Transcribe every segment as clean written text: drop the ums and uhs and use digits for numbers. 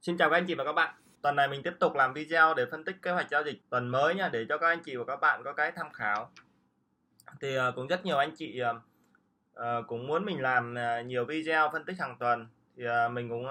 Xin chào các anh chị và các bạn. Tuần này mình tiếp tục làm video để phân tích kế hoạch giao dịch tuần mới nha, để cho các anh chị và các bạn có cái tham khảo. Thì cũng rất nhiều anh chị cũng muốn mình làm nhiều video phân tích hàng tuần, thì mình cũng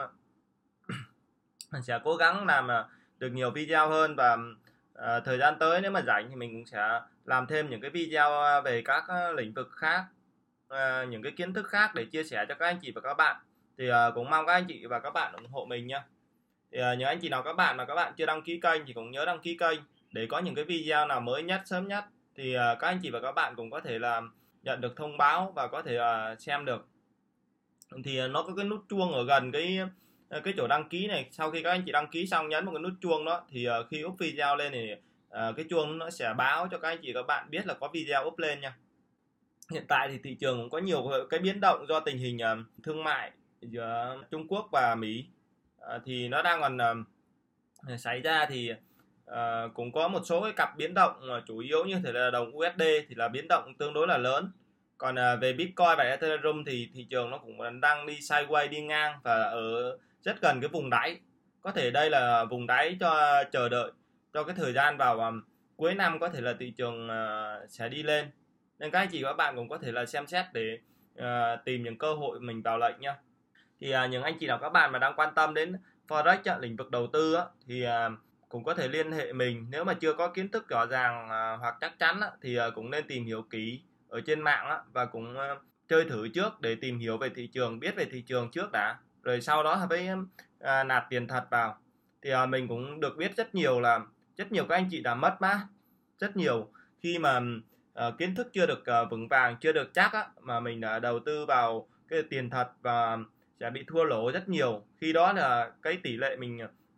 sẽ cố gắng làm được nhiều video hơn, và thời gian tới nếu mà rảnh thì mình cũng sẽ làm thêm những cái video về các lĩnh vực khác, những cái kiến thức khác để chia sẻ cho các anh chị và các bạn. Thì cũng mong các anh chị và các bạn ủng hộ mình nha. Thì những anh chị nào các bạn mà các bạn chưa đăng ký kênh thì cũng nhớ đăng ký kênh để có những cái video nào mới nhất, sớm nhất, thì các anh chị và các bạn cũng có thể là nhận được thông báo và có thể xem được. Thì nó có cái nút chuông ở gần cái chỗ đăng ký này. Sau khi các anh chị đăng ký xong nhấn một cái nút chuông đó, thì khi up video lên thì cái chuông nó sẽ báo cho các anh chị và các bạn biết là có video up lên nha. Hiện tại thì thị trường cũng có nhiều cái biến động do tình hình thương mại giữa Trung Quốc và Mỹ thì nó đang còn xảy ra. Thì cũng có một số cái cặp biến động chủ yếu như thế là đồng USD thì là biến động tương đối là lớn. Còn về Bitcoin và Ethereum thì thị trường nó cũng đang đi sideways, đi ngang và ở rất gần cái vùng đáy. Có thể đây là vùng đáy cho chờ đợi cho cái thời gian vào cuối năm, có thể là thị trường sẽ đi lên. Nên các anh chị và các bạn cũng có thể là xem xét để tìm những cơ hội mình vào lệnh nha. Thì những anh chị nào các bạn mà đang quan tâm đến Forex, lĩnh vực đầu tư thì cũng có thể liên hệ mình. Nếu mà chưa có kiến thức rõ ràng hoặc chắc chắn thì cũng nên tìm hiểu kỹ ở trên mạng và cũng chơi thử trước để tìm hiểu về thị trường, biết về thị trường trước đã, rồi sau đó mới nạp tiền thật vào. Thì mình cũng được biết rất nhiều các anh chị đã mất mát rất nhiều khi mà kiến thức chưa được vững vàng, chưa được chắc mà mình đã đầu tư vào cái tiền thật và sẽ bị thua lỗ rất nhiều. Khi đó là cái tỷ lệ mình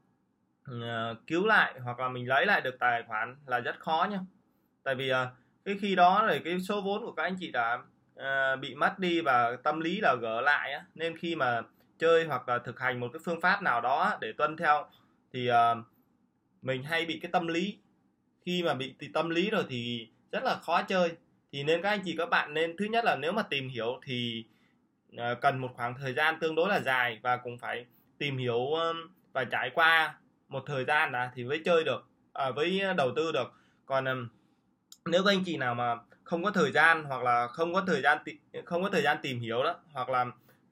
cứu lại hoặc là mình lấy lại được tài khoản là rất khó nha. Tại vì cái khi đó là cái số vốn của các anh chị đã bị mất đi và tâm lý là gỡ lại nên khi mà chơi hoặc là thực hành một cái phương pháp nào đó để tuân theo thì mình hay bị cái tâm lý. Khi mà bị tâm lý rồi thì rất là khó chơi. Thì nên các anh chị các bạn nên, thứ nhất là nếu mà tìm hiểu thì cần một khoảng thời gian tương đối là dài, và cũng phải tìm hiểu và trải qua một thời gian đã thì mới chơi được, với đầu tư được. Còn nếu các anh chị nào mà không có thời gian hoặc là không có thời gian tìm hiểu đó, hoặc là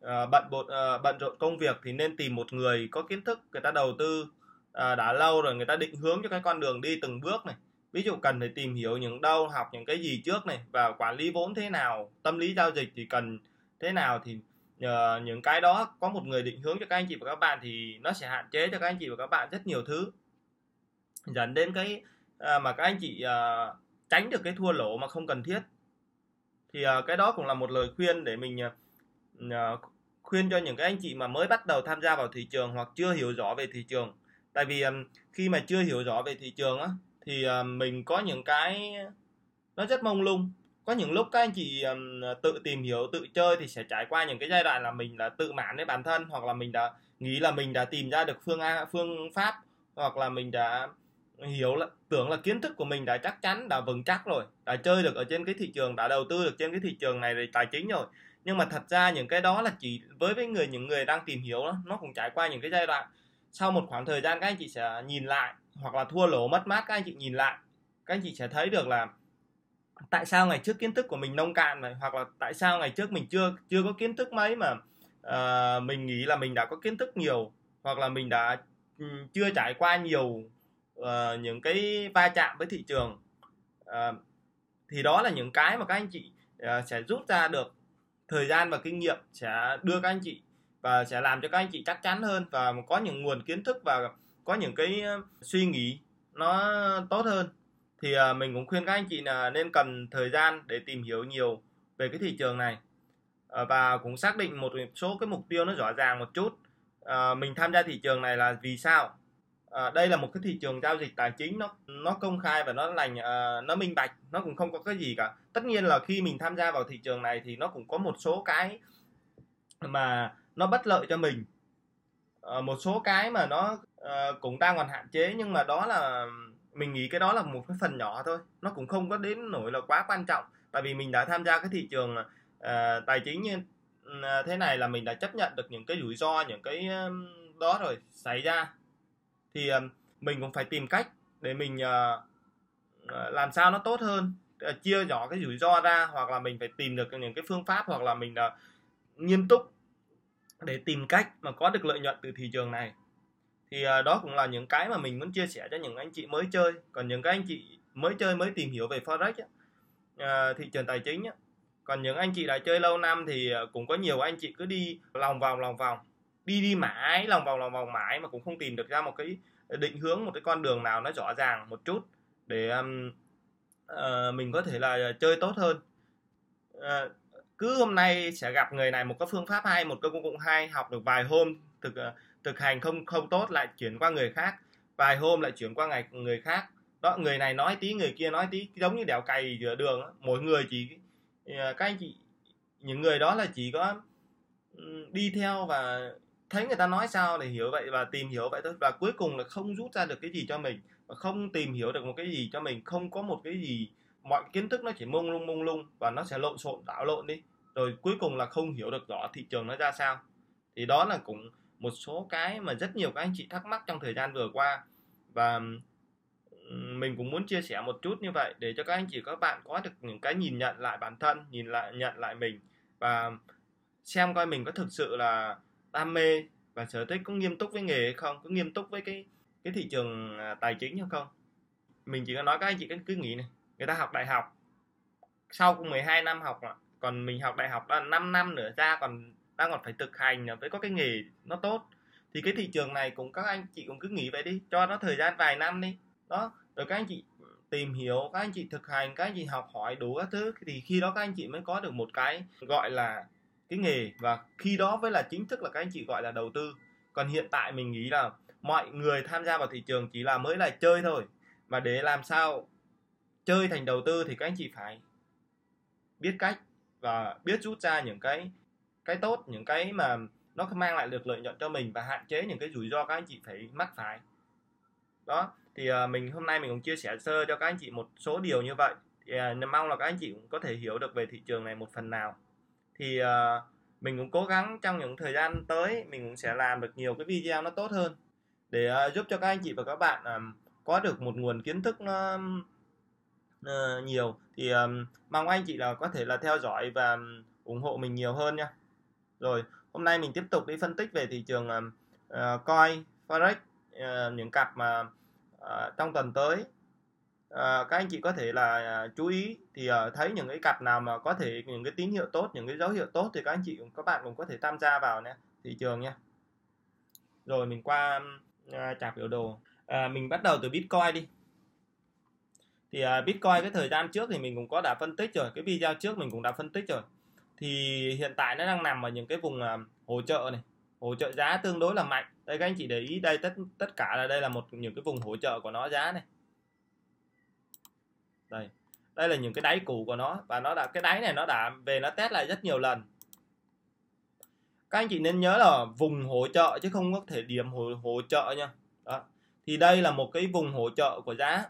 bận rộn công việc, thì nên tìm một người có kiến thức, người ta đầu tư đã lâu rồi, người ta định hướng cho cái con đường đi từng bước này. Ví dụ cần phải tìm hiểu những đâu, học những cái gì trước này, và quản lý vốn thế nào, tâm lý giao dịch thì cần thế nào, thì nhờ những cái đó có một người định hướng cho các anh chị và các bạn thì nó sẽ hạn chế cho các anh chị và các bạn rất nhiều thứ, dẫn đến cái mà các anh chị tránh được cái thua lỗ mà không cần thiết. Thì cái đó cũng là một lời khuyên để mình khuyên cho những cái anh chị mà mới bắt đầu tham gia vào thị trường hoặc chưa hiểu rõ về thị trường. Tại vì khi mà chưa hiểu rõ về thị trường thì mình có những cái nó rất mông lung. Có những lúc các anh chị tự tìm hiểu, tự chơi thì sẽ trải qua những cái giai đoạn là mình đã tự mãn với bản thân, hoặc là mình đã nghĩ là mình đã tìm ra được phương pháp, hoặc là mình đã tưởng là kiến thức của mình đã chắc chắn, đã vững chắc rồi, đã chơi được ở trên cái thị trường, đã đầu tư được trên cái thị trường này về tài chính rồi. Nhưng mà thật ra những cái đó là chỉ với những người đang tìm hiểu đó, nó cũng trải qua những cái giai đoạn. Sau một khoảng thời gian các anh chị sẽ nhìn lại, hoặc là thua lỗ mất mát, các anh chị nhìn lại, các anh chị sẽ thấy được là tại sao ngày trước kiến thức của mình nông cạn này, hoặc là tại sao ngày trước mình chưa có kiến thức mấy mà mình nghĩ là mình đã có kiến thức nhiều, hoặc là mình đã chưa trải qua nhiều những cái va chạm với thị trường. Thì đó là những cái mà các anh chị sẽ rút ra được. Thời gian và kinh nghiệm sẽ đưa các anh chị và sẽ làm cho các anh chị chắc chắn hơn, và có những nguồn kiến thức và có những cái suy nghĩ nó tốt hơn. Thì mình cũng khuyên các anh chị là nên cần thời gian để tìm hiểu nhiều về cái thị trường này, và cũng xác định một số cái mục tiêu nó rõ ràng một chút. Mình tham gia thị trường này là vì sao? Đây là một cái thị trường giao dịch tài chính, nó công khai và nó nó minh bạch, nó cũng không có cái gì cả. Tất nhiên là khi mình tham gia vào thị trường này thì nó cũng có một số cái mà nó bất lợi cho mình, một số cái mà nó cũng đang còn hạn chế, nhưng mà đó là mình nghĩ cái đó là một cái phần nhỏ thôi, nó cũng không có đến nỗi là quá quan trọng. Tại vì mình đã tham gia cái thị trường tài chính như thế này là mình đã chấp nhận được những cái rủi ro, những cái đó rồi xảy ra thì mình cũng phải tìm cách để mình làm sao nó tốt hơn, chia nhỏ cái rủi ro ra, hoặc là mình phải tìm được những cái phương pháp, hoặc là mình nghiêm túc để tìm cách mà có được lợi nhuận từ thị trường này. Thì đó cũng là những cái mà mình muốn chia sẻ cho những anh chị mới chơi. Còn những cái anh chị mới chơi, mới tìm hiểu về Forex thị trường tài chính còn những anh chị đã chơi lâu năm thì cũng có nhiều anh chị cứ đi lòng vòng đi mãi, lòng vòng mãi mà cũng không tìm được ra một cái định hướng, một cái con đường nào nó rõ ràng một chút để mình có thể là chơi tốt hơn. Cứ hôm nay sẽ gặp người này một cái phương pháp hay, một cái công cụ hay, học được vài hôm thực hành không tốt lại chuyển qua người khác, vài hôm lại chuyển qua người khác. Đó, người này nói tí, người kia nói tí, giống như đèo cày giữa đường đó. Mỗi người chỉ các anh chị, những người đó là chỉ có đi theo và thấy người ta nói sao để hiểu vậy và tìm hiểu vậy thôi, và cuối cùng là không rút ra được cái gì cho mình, và không tìm hiểu được một cái gì cho mình, không có một cái gì, mọi kiến thức nó chỉ mông lung và nó sẽ lộn xộn, đảo lộn đi, rồi cuối cùng là không hiểu được rõ thị trường nó ra sao. Thì đó là cũng một số cái mà rất nhiều các anh chị thắc mắc trong thời gian vừa qua, và mình cũng muốn chia sẻ một chút như vậy để cho các anh chị các bạn có được những cái nhìn nhận lại bản thân, nhận lại mình, và xem coi mình có thực sự là đam mê và sở thích, có nghiêm túc với nghề hay không, có nghiêm túc với cái thị trường tài chính hay không. Mình chỉ có nói các anh chị cứ nghĩ này, người ta học đại học sau 12 năm học, còn mình học đại học là 5 năm nữa ra còn phải thực hành, phải có cái nghề nó tốt. Thì cái thị trường này cũng các anh chị cũng cứ nghĩ vậy đi, cho nó thời gian vài năm đi đó, rồi các anh chị tìm hiểu, các anh chị thực hành, các anh chị học hỏi đủ các thứ, thì khi đó các anh chị mới có được một cái gọi là cái nghề, và khi đó mới là chính thức là các anh chị gọi là đầu tư. Còn hiện tại mình nghĩ là mọi người tham gia vào thị trường chỉ là mới là chơi thôi, mà để làm sao chơi thành đầu tư thì các anh chị phải biết cách và biết rút ra những cái tốt, những cái mà nó mang lại được lợi nhuận cho mình, và hạn chế những cái rủi ro các anh chị phải mắc phải. Đó thì mình hôm nay mình cũng chia sẻ sơ cho các anh chị một số điều như vậy, thì mong là các anh chị cũng có thể hiểu được về thị trường này một phần nào. Thì mình cũng cố gắng trong những thời gian tới mình cũng sẽ làm được nhiều cái video nó tốt hơn để giúp cho các anh chị và các bạn có được một nguồn kiến thức nó nhiều. Thì mong anh chị là có thể là theo dõi và ủng hộ mình nhiều hơn nha. Rồi hôm nay mình tiếp tục đi phân tích về thị trường coin forex, những cặp mà trong tuần tới các anh chị có thể là chú ý, thì thấy những cái cặp nào mà có thể những cái tín hiệu tốt, những cái dấu hiệu tốt thì các anh chị các bạn cũng có thể tham gia vào nha, thị trường nha. Rồi mình qua chart biểu đồ, mình bắt đầu từ Bitcoin đi. Thì Bitcoin cái thời gian trước thì mình cũng có đã phân tích rồi, cái video trước mình cũng đã phân tích rồi. Thì hiện tại nó đang nằm ở những cái vùng hỗ trợ này, hỗ trợ giá tương đối là mạnh. Đây các anh chị để ý, đây tất cả là đây là những cái vùng hỗ trợ của nó, giá này. Đây là những cái đáy cũ của nó, và nó đã, cái đáy này nó đã về nó test lại rất nhiều lần. Các anh chị nên nhớ là vùng hỗ trợ chứ không có thể điểm hỗ trợ nha. Đó. Thì đây là một cái vùng hỗ trợ của giá,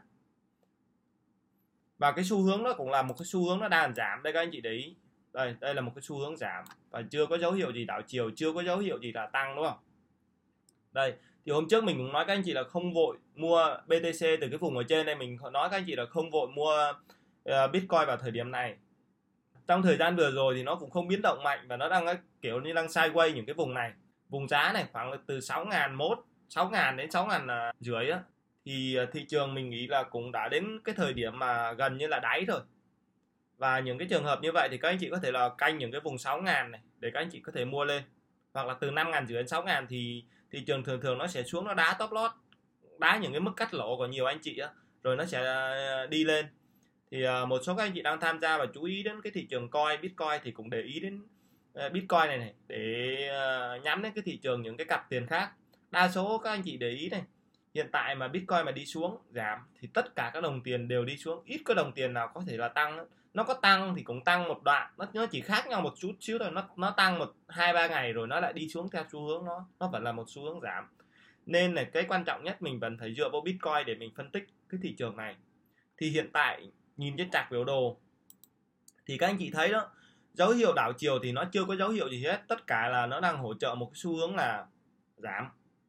và cái xu hướng nó cũng là một cái xu hướng nó đang giảm. Đây các anh chị để ý, đây là một cái xu hướng giảm và chưa có dấu hiệu gì đảo chiều, chưa có dấu hiệu gì là tăng, đúng không? Đây thì hôm trước mình cũng nói các anh chị là không vội mua BTC từ cái vùng ở trên đây, mình nói các anh chị là không vội mua Bitcoin vào thời điểm này. Trong thời gian vừa rồi thì nó cũng không biến động mạnh, và nó đang kiểu như đang sideways những cái vùng này, vùng giá này khoảng từ 6.000 đến 6.500 á. Thì thị trường mình nghĩ là cũng đã đến cái thời điểm mà gần như là đáy rồi. Và những cái trường hợp như vậy thì các anh chị có thể là canh những cái vùng 6.000 này để các anh chị có thể mua lên, hoặc là từ 5.500 đến 6.000 thì thị trường thường nó sẽ xuống, nó đá top loss, đá những cái mức cắt lỗ của nhiều anh chị á, rồi nó sẽ đi lên. Thì một số các anh chị đang tham gia và chú ý đến cái thị trường coin Bitcoin thì cũng để ý đến Bitcoin này để nhắm đến cái thị trường những cái cặp tiền khác. Đa số các anh chị để ý này, hiện tại mà Bitcoin mà đi xuống giảm thì tất cả các đồng tiền đều đi xuống, ít có đồng tiền nào có thể là tăng. Nó có tăng thì cũng tăng một đoạn, nó chỉ khác nhau một chút xíu thôi, nó tăng 1-2-3 ngày rồi nó lại đi xuống theo xu hướng, nó vẫn là một xu hướng giảm. Nên là cái quan trọng nhất mình vẫn phải dựa vào Bitcoin để mình phân tích cái thị trường này. Thì hiện tại nhìn trên chart biểu đồ thì các anh chị thấy đó, dấu hiệu đảo chiều thì nó chưa có dấu hiệu gì hết, tất cả là nó đang hỗ trợ một cái xu hướng là giảm.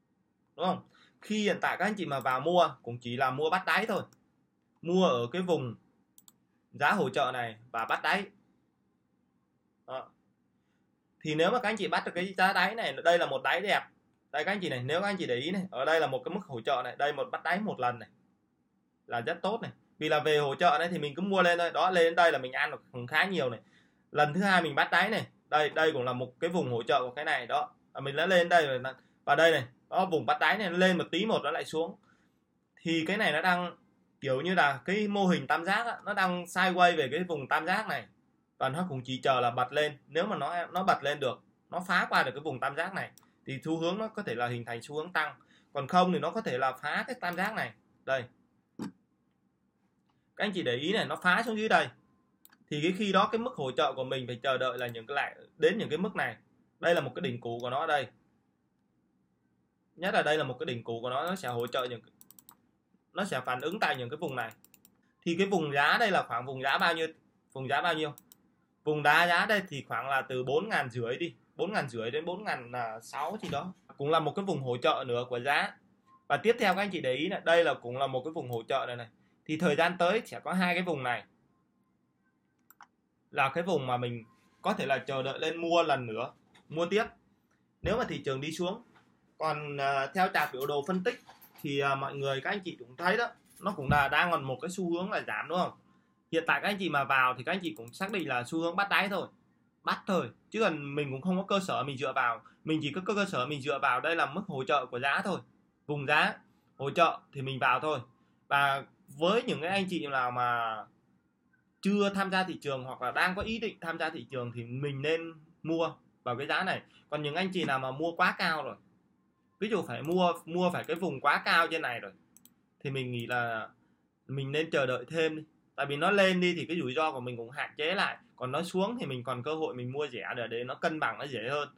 đúng không? Khi hiện tại các anh chị mà vào mua cũng chỉ là mua bắt đáy thôi, mua ở cái vùng giá hỗ trợ này và bắt đáy. Đó. Thì nếu mà các anh chị bắt được cái giá đáy này, đây là một đáy đẹp đây các anh chị này, nếu các anh chị để ý này, ở đây là một cái mức hỗ trợ này, đây một bắt đáy một lần này là rất tốt này, vì là về hỗ trợ này thì mình cứ mua lên thôi, đó lên đến đây là mình ăn được khá nhiều này. Lần thứ hai mình bắt đáy này, đây cũng là một cái vùng hỗ trợ của cái này đó, mình đã lên đây rồi, và đây này, đó vùng bắt đáy này nó lên một tí một nó lại xuống, thì cái này nó đang kiểu như là cái mô hình tam giác á, nó đang sideways về cái vùng tam giác này, và nó cũng chỉ chờ là bật lên. Nếu mà nó bật lên được, nó phá qua được cái vùng tam giác này thì xu hướng nó có thể là hình thành xu hướng tăng, còn không thì nó có thể là phá cái tam giác này. Đây các anh chị để ý này, nó phá xuống dưới đây thì cái khi đó cái mức hỗ trợ của mình phải chờ đợi là những cái lại đến những cái mức này. Đây là một cái đỉnh cũ của nó ở đây, nhất là đây là một cái đỉnh cũ của nó sẽ hỗ trợ nó sẽ phản ứng tại những cái vùng này. Thì cái vùng giá đây là khoảng vùng giá bao nhiêu? Vùng đá giá đây thì khoảng là từ 4.500 đi, 4.500 đến 4.600 gì đó, cũng là một cái vùng hỗ trợ nữa của giá. Và tiếp theo các anh chị để ý này, đây là cũng là một cái vùng hỗ trợ này. Thì thời gian tới sẽ có hai cái vùng này là cái vùng mà mình có thể là chờ đợi lên mua lần nữa, mua tiếp nếu mà thị trường đi xuống. Còn theo chart biểu đồ phân tích thì mọi người các anh chị cũng thấy đó, nó cũng là đang còn một cái xu hướng là giảm, đúng không? Hiện tại các anh chị mà vào thì các anh chị cũng xác định là xu hướng bắt đáy thôi, bắt thôi, chứ còn mình cũng không có cơ sở mình dựa vào, mình chỉ có cơ sở mình dựa vào đây là mức hỗ trợ của giá thôi, vùng giá hỗ trợ thì mình vào thôi. Và với những cái anh chị nào mà chưa tham gia thị trường hoặc là đang có ý định tham gia thị trường thì mình nên mua vào cái giá này. Còn những anh chị nào mà mua quá cao rồi, ví dụ phải mua phải cái vùng quá cao trên này rồi, thì mình nghĩ là mình nên chờ đợi thêm đi. Tại vì nó lên đi thì cái rủi ro của mình cũng hạn chế lại, còn nó xuống thì mình còn cơ hội mình mua rẻ để nó cân bằng, nó dễ hơn.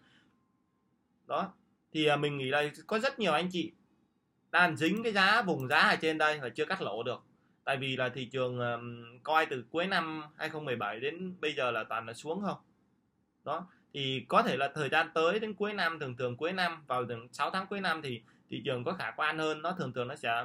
Đó thì mình nghĩ là có rất nhiều anh chị đang dính cái vùng giá ở trên đây và chưa cắt lỗ được. Tại vì là thị trường coi từ cuối năm 2017 đến bây giờ là toàn là xuống không. Đó thì có thể là thời gian tới đến cuối năm, thường cuối năm vào 6 tháng cuối năm thì thị trường có khả quan hơn, nó thường nó sẽ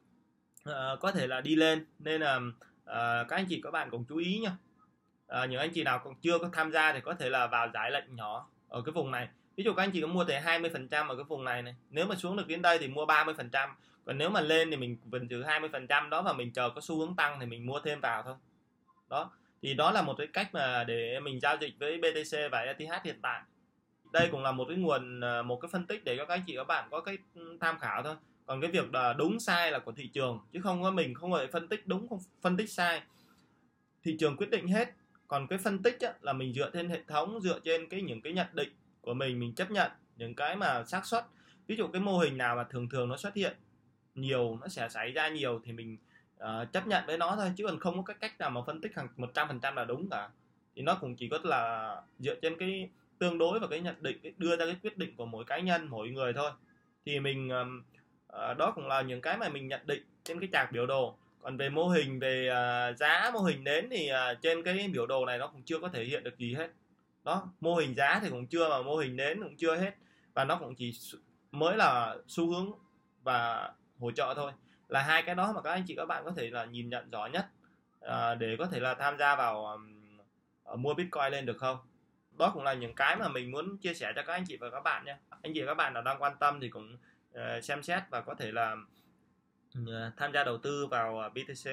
có thể là đi lên. Nên là các anh chị các bạn cũng chú ý nha. Những anh chị nào còn chưa có tham gia thì có thể là vào giải lệnh nhỏ ở cái vùng này. Ví dụ các anh chị có mua tới 20% ở cái vùng này, nếu mà xuống được đến đây thì mua 30%, còn nếu mà lên thì mình vẫn giữ 20% đó và mình chờ có xu hướng tăng thì mình mua thêm vào thôi. Đó thì đó là một cái cách mà để mình giao dịch với BTC và ETH hiện tại. Đây cũng là một cái nguồn, một cái phân tích để cho các anh chị các bạn có cái tham khảo thôi. Còn cái việc là đúng sai là của thị trường, chứ không có mình không phải phân tích đúng không phân tích sai, thị trường quyết định hết. Còn cái phân tích á, là mình dựa trên hệ thống, dựa trên những cái nhận định của mình chấp nhận những cái mà xác suất. Ví dụ cái mô hình nào mà thường nó xuất hiện nhiều, nó sẽ xảy ra nhiều thì mình chấp nhận với nó thôi, chứ còn không có cái cách nào mà phân tích hàng 100% là đúng cả. Thì nó cũng chỉ có là dựa trên cái tương đối và cái nhận định, đưa ra cái quyết định của mỗi cá nhân, mỗi người thôi. Thì mình đó cũng là những cái mà mình nhận định trên cái chart biểu đồ. Còn về mô hình, về giá mô hình nến thì trên cái biểu đồ này nó cũng chưa có thể hiện được gì hết. Đó, mô hình giá thì cũng chưa, mà mô hình nến cũng chưa hết, và nó cũng chỉ mới là xu hướng và hỗ trợ thôi. Là hai cái đó mà các anh chị các bạn có thể là nhìn nhận rõ nhất để có thể là tham gia vào mua Bitcoin lên được không. Đó cũng là những cái mà mình muốn chia sẻ cho các anh chị và các bạn nha. Anh chị và các bạn nào đang quan tâm thì cũng xem xét và có thể là tham gia đầu tư vào BTC.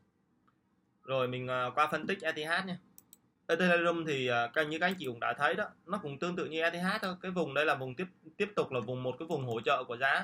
Rồi mình qua phân tích ETH nha. Ethereum thì như các anh chị cũng đã thấy đó, nó cũng tương tự như ETH thôi. Cái vùng đây là vùng tiếp tục là một cái vùng hỗ trợ của giá.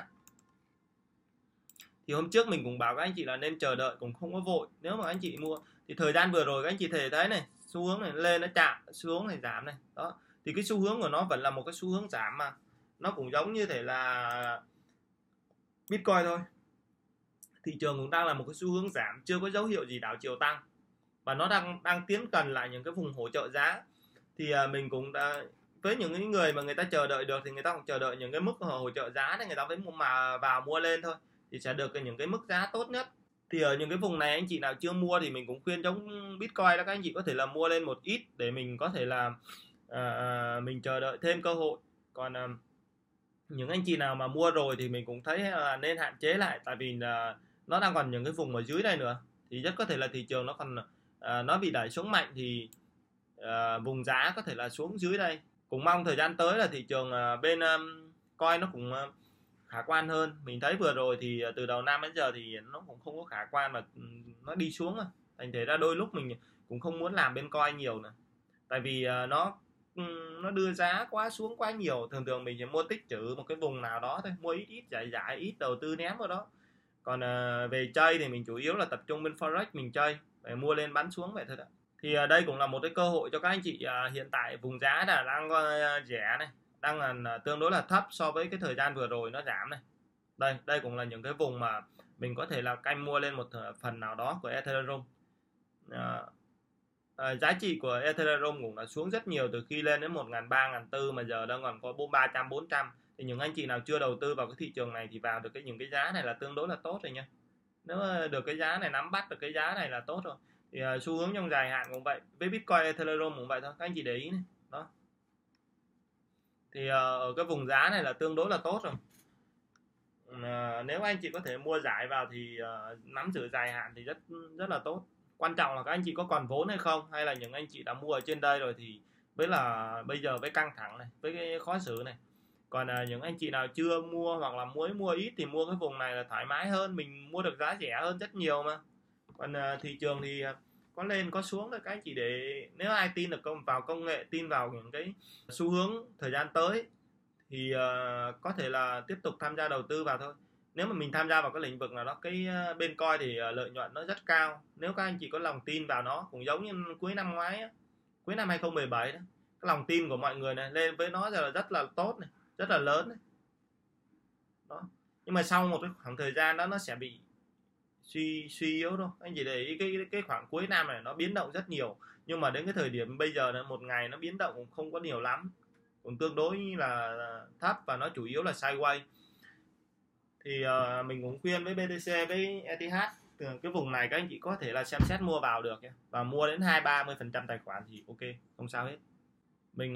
Thì hôm trước mình cũng bảo các anh chị là nên chờ đợi, cũng không có vội. Nếu mà anh chị mua thì thời gian vừa rồi các anh chị thể thấy này, xu hướng này lên nó chạm, xu hướng này giảm này. Đó thì cái xu hướng của nó vẫn là một cái xu hướng giảm, mà nó cũng giống như thể là Bitcoin thôi. Thị trường cũng đang là một cái xu hướng giảm, chưa có dấu hiệu gì đảo chiều tăng, và nó đang tiến gần lại những cái vùng hỗ trợ giá. Thì mình cũng đã, với những người mà người ta chờ đợi được thì người ta cũng chờ đợi những cái mức hỗ trợ giá để người ta mới mà vào mua lên thôi, thì sẽ được những cái mức giá tốt nhất. Thì ở những cái vùng này anh chị nào chưa mua thì mình cũng khuyên giống Bitcoin đó, các anh chị có thể là mua lên một ít để mình có thể là mình chờ đợi thêm cơ hội. Còn những anh chị nào mà mua rồi thì mình cũng thấy là nên hạn chế lại, tại vì là nó đang còn những cái vùng ở dưới đây nữa, thì rất có thể là thị trường nó còn nó bị đẩy xuống mạnh, thì vùng giá có thể là xuống dưới đây. Cũng mong thời gian tới là thị trường bên coin nó cũng khả quan hơn. Mình thấy vừa rồi thì từ đầu năm đến giờ thì nó cũng không có khả quan, mà nó đi xuống, thành thế ra đôi lúc mình cũng không muốn làm bên coin nhiều nữa, tại vì nó đưa giá quá xuống quá nhiều. Thường thường mình chỉ mua tích trữ một cái vùng nào đó thôi, mua ít ít giải giải ít đầu tư ném vào đó. Còn về chơi thì mình chủ yếu là tập trung bên forex, mình chơi để mua lên bán xuống vậy thôi đó. Thì đây cũng là một cái cơ hội cho các anh chị. Hiện tại vùng giá là đang rẻ này, đang là tương đối là thấp so với cái thời gian vừa rồi nó giảm này. Đây cũng là những cái vùng mà mình có thể là canh mua lên một phần nào đó của Ethereum. Giá trị của Ethereum cũng đã xuống rất nhiều từ khi lên đến 1.300, 1.400 mà giờ đang còn có 300, 400. Thì những anh chị nào chưa đầu tư vào cái thị trường này thì vào được những cái giá này là tương đối là tốt rồi nha. Nếu được cái giá này, nắm bắt được cái giá này là tốt rồi. Thì xu hướng trong dài hạn cũng vậy, với Bitcoin, Ethereum cũng vậy thôi, các anh chị để ý này. Đó. Thì ở cái vùng giá này là tương đối là tốt rồi. Nếu anh chị có thể mua giải vào thì nắm giữ dài hạn thì rất rất là tốt. Quan trọng là các anh chị có còn vốn hay không, hay là những anh chị đã mua ở trên đây rồi thì với là bây giờ với căng thẳng này, với cái khó xử này. Còn những anh chị nào chưa mua hoặc là mới mua ít thì mua cái vùng này là thoải mái hơn, mình mua được giá rẻ hơn rất nhiều mà. Còn thị trường thì có lên có xuống thôi các anh chị, để nếu ai tin được vào công nghệ, tin vào những cái xu hướng thời gian tới thì có thể là tiếp tục tham gia đầu tư vào thôi. Nếu mà mình tham gia vào cái lĩnh vực nào đó, cái bên coi thì lợi nhuận nó rất cao, nếu các anh chị có lòng tin vào nó, cũng giống như cuối năm ngoái á, cuối năm 2017 đó, cái lòng tin của mọi người này lên với nó giờ là rất là tốt này, rất là lớn này. Đó. Nhưng mà sau một cái khoảng thời gian đó nó sẽ bị suy yếu thôi. Anh chỉ để ý cái khoảng cuối năm này nó biến động rất nhiều, nhưng mà đến cái thời điểm bây giờ là một ngày nó biến động cũng không có nhiều lắm, cũng tương đối là thấp, và nó chủ yếu là sideways. Thì mình cũng khuyên với BTC với ETH cái vùng này các anh chị có thể là xem xét mua vào được nhé, và mua đến 20-30% tài khoản thì ok, không sao hết. Mình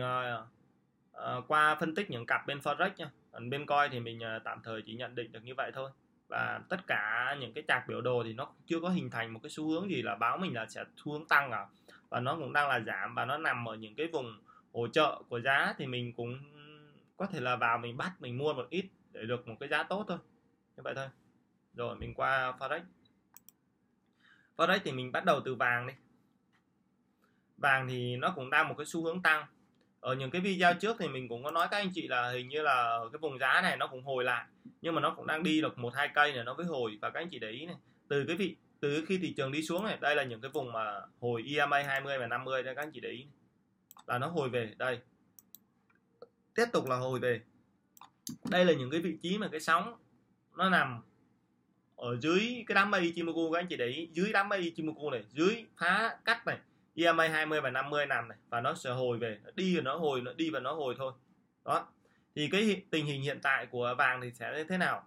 qua phân tích những cặp bên forex nha, còn bên coi thì mình tạm thời chỉ nhận định được như vậy thôi. Và tất cả những cái chart biểu đồ thì nó chưa có hình thành một cái xu hướng gì là báo mình là sẽ xu hướng tăng cả, và nó cũng đang là giảm, và nó nằm ở những cái vùng hỗ trợ của giá, thì mình cũng có thể là vào mình bắt mình mua một ít để được một cái giá tốt thôi, như vậy thôi. Rồi mình qua forex. Forex thì mình bắt đầu từ vàng đi. Vàng thì nó cũng đang một cái xu hướng tăng. Ở những cái video trước thì mình cũng có nói các anh chị là hình như là ở cái vùng giá này nó cũng hồi lại, nhưng mà nó cũng đang đi được 1-2 cây này nó mới hồi. Và các anh chị để ý này, từ khi thị trường đi xuống này, đây là những cái vùng mà hồi EMA 20 và 50 đây, các anh chị để ý này, là nó hồi về đây, tiếp tục là hồi về. Đây là những cái vị trí mà cái sóng nó nằm ở dưới cái đám mây Ichimoku. Các anh chị để ý, dưới đám mây Ichimoku này, dưới phá cắt này, EMA 20 và 50 nằm này, và nó sẽ hồi về, nó đi và nó hồi, nó đi và nó hồi thôi. Đó. Thì cái tình hình hiện tại của vàng thì sẽ như thế nào?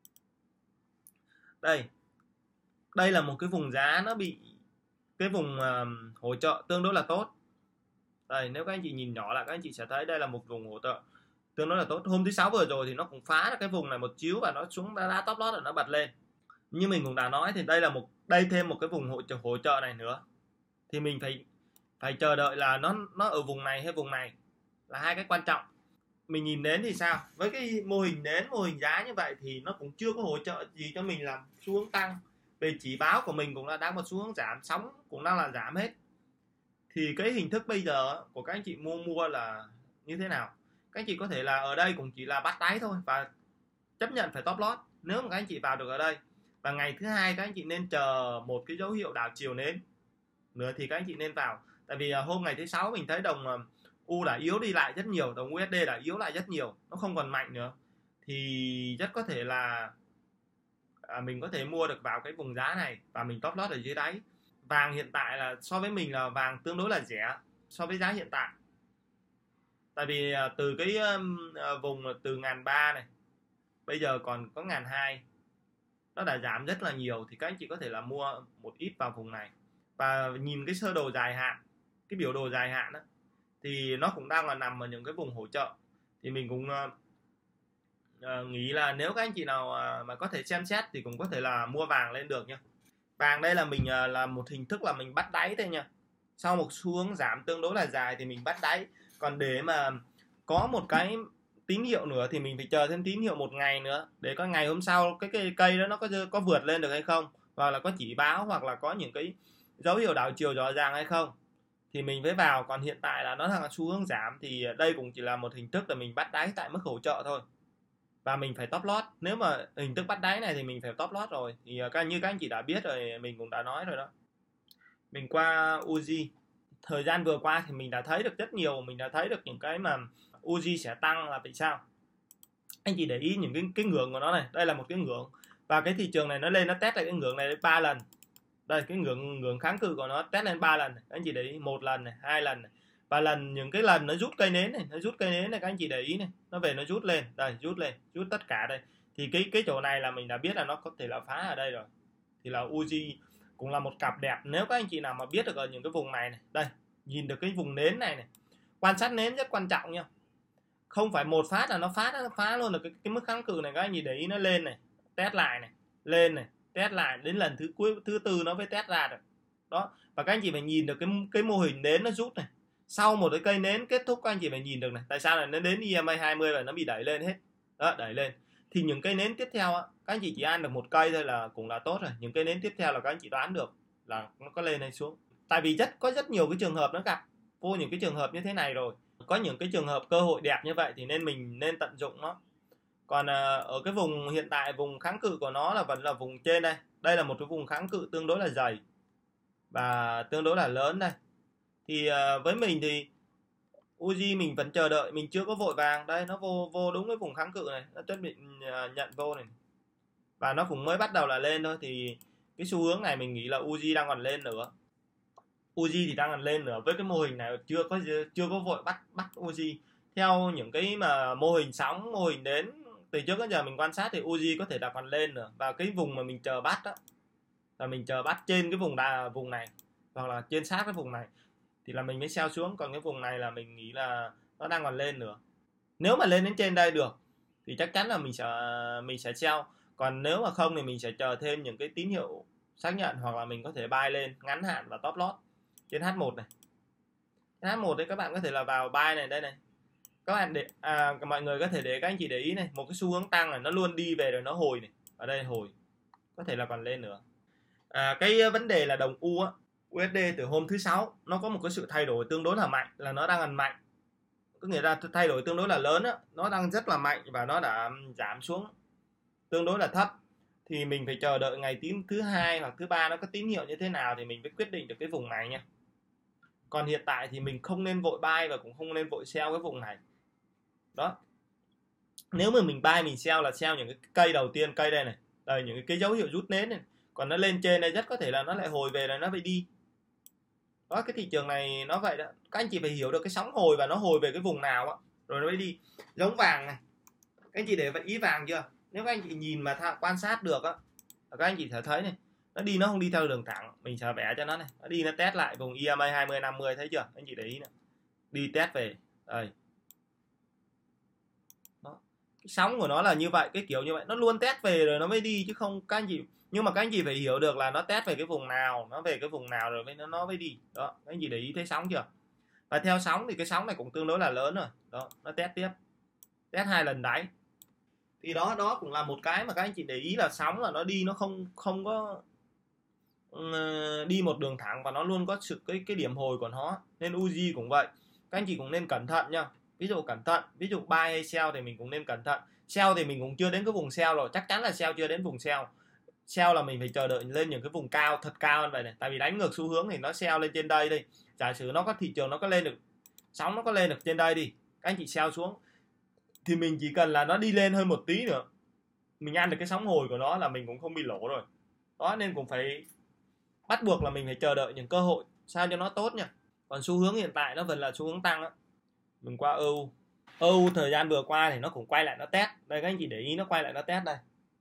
Đây là một cái vùng giá nó bị cái vùng hỗ trợ tương đối là tốt. Đây, nếu các anh chị nhìn nhỏ là các anh chị sẽ thấy đây là một vùng hỗ trợ tương đối là tốt. Hôm thứ Sáu vừa rồi thì nó cũng phá được cái vùng này một chiếu, và nó xuống đá top loss rồi nó bật lên. Như mình cũng đã nói thì đây thêm một cái vùng hỗ trợ này nữa, thì mình phải chờ đợi là nó ở vùng này hay vùng này, là hai cái quan trọng. Mình nhìn đến thì sao, với cái mô hình giá như vậy thì nó cũng chưa có hỗ trợ gì cho mình làm xu hướng tăng. Về chỉ báo của mình cũng là đang một xu hướng giảm, sóng cũng đang là giảm hết. Thì cái hình thức bây giờ của các anh chị mua là như thế nào? Các anh chị có thể là ở đây cũng chỉ là bắt đáy thôi, và chấp nhận phải top loss nếu mà các anh chị vào được ở đây. Và ngày thứ hai các anh chị nên chờ một cái dấu hiệu đảo chiều nến nữa thì các anh chị nên vào. Tại vì hôm ngày thứ Sáu mình thấy đồng U đã yếu đi lại rất nhiều, đồng USD đã yếu lại rất nhiều, nó không còn mạnh nữa, thì rất có thể là mình có thể mua được vào cái vùng giá này và mình top loss ở dưới đáy. Vàng hiện tại là so với mình là vàng tương đối là rẻ so với giá hiện tại. Tại vì từ cái vùng từ 1.300 này bây giờ còn có 1.200, nó đã giảm rất là nhiều, thì các anh chị có thể là mua một ít vào vùng này. Và nhìn cái sơ đồ dài hạn, cái biểu đồ dài hạn đó, thì nó cũng đang là nằm ở những cái vùng hỗ trợ, thì mình cũng nghĩ là nếu các anh chị nào mà có thể xem xét thì cũng có thể là mua vàng lên được nha. Vàng đây là mình là một hình thức là mình bắt đáy thôi nha. Sau một xu hướng giảm tương đối là dài thì mình bắt đáy. Còn để mà có một cái tín hiệu nữa thì mình phải chờ thêm tín hiệu một ngày nữa để có ngày hôm sau cái cây đó nó có vượt lên được hay không, hoặc là có chỉ báo, hoặc là có những cái dấu hiệu đảo chiều rõ ràng hay không thì mình mới vào. Còn hiện tại là nó đang là xu hướng giảm thì đây cũng chỉ là một hình thức là mình bắt đáy tại mức hỗ trợ thôi, và mình phải top loss. Nếu mà hình thức bắt đáy này thì mình phải top loss rồi, thì như các anh chị đã biết rồi, mình cũng đã nói rồi đó. Mình qua Uzi, thời gian vừa qua thì mình đã thấy được rất nhiều, mình đã thấy được những cái mà Uzi sẽ tăng là vì sao. Anh chị để ý những cái ngưỡng của nó này, đây là một cái ngưỡng, và cái thị trường này nó lên nó test lại cái ngưỡng này 3 lần. Đây cái ngưỡng kháng cự của nó test lên 3 lần. Các anh chị để ý, một lần này, hai lần này, và những cái lần nó rút cây nến này, các anh chị để ý này, nó về nó rút lên, đây rút lên, rút tất cả đây. Thì cái chỗ này là mình đã biết là nó có thể là phá ở đây rồi. Thì là Uzi cũng là một cặp đẹp nếu các anh chị nào mà biết được ở những cái vùng này này. Đây, nhìn được cái vùng nến này này. Quan sát nến rất quan trọng nha. Không phải một phát là nó phá luôn được cái mức kháng cự này. Các anh chị để ý nó lên này, test lại này, lên này, test lại, đến lần thứ tư nó mới test ra được. Đó, và các anh chị phải nhìn được cái mô hình nến nó rút này. Sau một cái cây nến kết thúc các anh chị phải nhìn được này, tại sao là nó đến EMA 20 và nó bị đẩy lên hết. Đó, đẩy lên. Thì những cây nến tiếp theo á, các anh chị chỉ ăn được một cây thôi là cũng là tốt rồi. Những cây nến tiếp theo là các anh chị đoán được là nó có lên hay xuống. Tại vì có rất nhiều cái trường hợp nó gặp vô những cái trường hợp như thế này rồi. Có những cái trường hợp cơ hội đẹp như vậy thì mình nên tận dụng nó. Còn ở cái vùng hiện tại, vùng kháng cự của nó là vẫn là vùng trên đây. Đây là một cái vùng kháng cự tương đối là dày và tương đối là lớn đây. Thì với mình thì Uzi mình vẫn chờ đợi, mình chưa có vội vàng. Đây nó vô đúng cái vùng kháng cự này, nó chuẩn bị nhận vô này. Và nó cũng mới bắt đầu là lên thôi, thì cái xu hướng này mình nghĩ là Uzi đang còn lên nữa. Uzi thì đang còn lên nữa, với cái mô hình này chưa có vội bắt Uzi. Theo những cái mà mô hình sóng, mô hình đến từ trước đến giờ mình quan sát thì Uzi có thể là còn lên nữa. Và cái vùng mà mình chờ bắt đó là mình chờ bắt trên cái vùng này, hoặc là trên sát cái vùng này thì là mình mới sell xuống. Còn cái vùng này là mình nghĩ là nó đang còn lên nữa. Nếu mà lên đến trên đây được thì chắc chắn là mình sẽ sell. Còn nếu mà không thì mình sẽ chờ thêm những cái tín hiệu xác nhận, hoặc là mình có thể buy lên ngắn hạn và top loss trên H1 này. H1 đấy các bạn có thể là vào buy này, đây này. Các bạn mọi người có thể các anh chị để ý này, một cái xu hướng tăng này nó luôn đi về rồi nó hồi này, ở đây hồi, có thể là còn lên nữa. Cái vấn đề là đồng USD từ hôm thứ Sáu nó có một cái sự thay đổi tương đối là mạnh, là nó đang gần mạnh, có nghĩa là thay đổi tương đối là lớn á, nó đang rất là mạnh và nó đã giảm xuống tương đối là thấp. Thì mình phải chờ đợi ngày thứ hai hoặc thứ ba nó có tín hiệu như thế nào thì mình mới quyết định được cái vùng này nha. Còn hiện tại thì mình không nên vội buy và cũng không nên vội sell cái vùng này. Đó. Nếu mà mình buy mình sell là sell những cái cây đầu tiên, cây đây này, đây những cái dấu hiệu rút nến này. Còn nó lên trên đây rất có thể là nó lại hồi về rồi nó phải đi. Đó, cái thị trường này nó vậy đó. Các anh chị phải hiểu được cái sóng hồi và nó hồi về cái vùng nào á, rồi nó mới đi. Giống vàng này, các anh chị để ý vàng chưa? Nếu các anh chị nhìn mà quan sát được á, các anh chị sẽ thấy này, nó không đi theo đường thẳng. Mình sẽ vẽ cho nó này, nó đi nó test lại vùng EMA 20 50, thấy chưa? Các anh chị để ý này, đi test về đây. Đó. Cái sóng của nó là như vậy, cái kiểu như vậy, nó luôn test về rồi nó mới đi chứ không các anh chị. Nhưng mà các anh chị phải hiểu được là nó test về cái vùng nào, nó về cái vùng nào rồi nó mới đi. Đó, các anh chị để ý thấy sóng chưa? Và theo sóng thì cái sóng này cũng tương đối là lớn rồi. Đó, nó test tiếp, test 2 lần đáy. Thì đó cũng là một cái mà các anh chị để ý là sóng là nó đi, nó không có đi một đường thẳng và nó luôn có sự cái điểm hồi của nó. Nên Uzi cũng vậy, các anh chị cũng nên cẩn thận nha. Ví dụ buy hay sell thì mình cũng nên cẩn thận. Sell thì mình cũng chưa đến cái vùng sell rồi, chắc chắn là sell chưa đến vùng sell. Sell là mình phải chờ đợi lên những cái vùng cao, thật cao hơn vậy này. Tại vì đánh ngược xu hướng thì nó sell lên trên đây đi. Giả sử nó có thị trường nó có lên được, sóng nó có lên được trên đây đi, các anh chị sell xuống thì mình chỉ cần là nó đi lên hơn một tí nữa, mình ăn được cái sóng hồi của nó là mình cũng không bị lỗ rồi. Đó, nên cũng phải bắt buộc là mình phải chờ đợi những cơ hội sao cho nó tốt nha. Còn xu hướng hiện tại nó vẫn là xu hướng tăng đó. Mình qua EU thời gian vừa qua thì nó cũng quay lại nó test. Đây các anh chị để ý, nó quay lại nó test đây.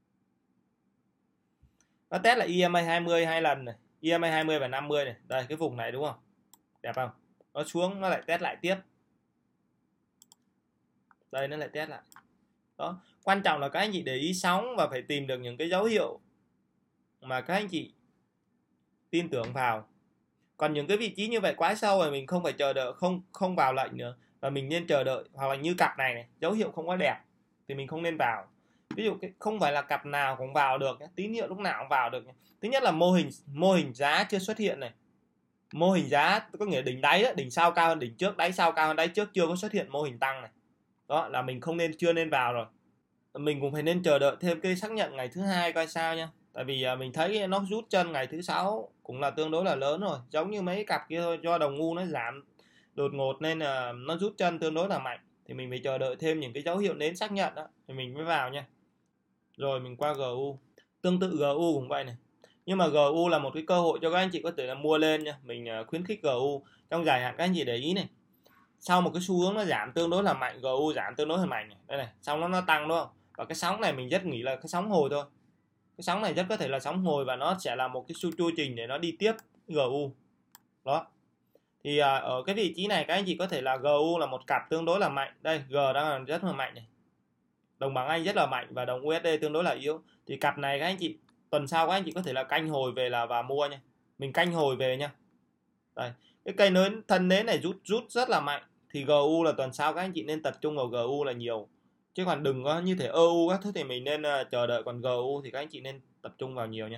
Nó test là EMA 20 2 lần này, EMA 20 và 50 này. Đây cái vùng này đúng không? Đẹp không? Nó xuống nó lại test lại tiếp. Đây nó lại test lại. Đó, quan trọng là các anh chị để ý sóng và phải tìm được những cái dấu hiệu mà các anh chị tin tưởng vào. Còn những cái vị trí như vậy quá sâu rồi mình không phải chờ đợi, không vào lệnh nữa, và mình nên chờ đợi. Hoặc là như cặp này dấu hiệu không có đẹp thì mình không nên vào. Ví dụ không phải là cặp nào cũng vào được, tín hiệu lúc nào cũng vào được. Thứ nhất là mô hình giá chưa xuất hiện này. Mô hình giá có nghĩa đỉnh đáy đó, đỉnh sau cao hơn đỉnh trước, đáy sau cao hơn đáy trước, chưa có xuất hiện mô hình tăng này. Đó là mình chưa nên vào rồi. Mình cũng phải nên chờ đợi thêm cái xác nhận ngày thứ hai coi sao nha. Tại vì mình thấy nó rút chân ngày thứ sáu cũng là tương đối là lớn rồi, giống như mấy cặp kia thôi, do đồng xu nó giảm đột ngột nên là nó rút chân tương đối là mạnh, thì mình phải chờ đợi thêm những cái dấu hiệu đến xác nhận đó thì mình mới vào nha. Rồi mình qua GU, tương tự GU cũng vậy này, nhưng mà GU là một cái cơ hội cho các anh chị có thể là mua lên nha. Mình khuyến khích GU trong dài hạn. Các anh chị để ý này, sau một cái xu hướng nó giảm tương đối là mạnh, GU giảm tương đối là mạnh này, đây này, xong nó tăng đúng không, và cái sóng này mình rất nghĩ là cái sóng hồi thôi. Cái sóng này rất có thể là sóng hồi và nó sẽ là một cái chu trình để nó đi tiếp GU đó. Thì ở cái vị trí này các anh chị có thể là GU là một cặp tương đối là mạnh, đây G đang là rất là mạnh này, đồng bảng Anh rất là mạnh và đồng USD tương đối là yếu. Thì cặp này các anh chị tuần sau các anh chị có thể là canh hồi về là và mua nha. Mình canh hồi về nha. Đây, cái cây nến thân nến này rút rất là mạnh, thì GU là tuần sau các anh chị nên tập trung vào GU là nhiều, chứ còn đừng có như thể EU các thứ thì mình nên chờ đợi. Còn GU thì các anh chị nên tập trung vào nhiều nha.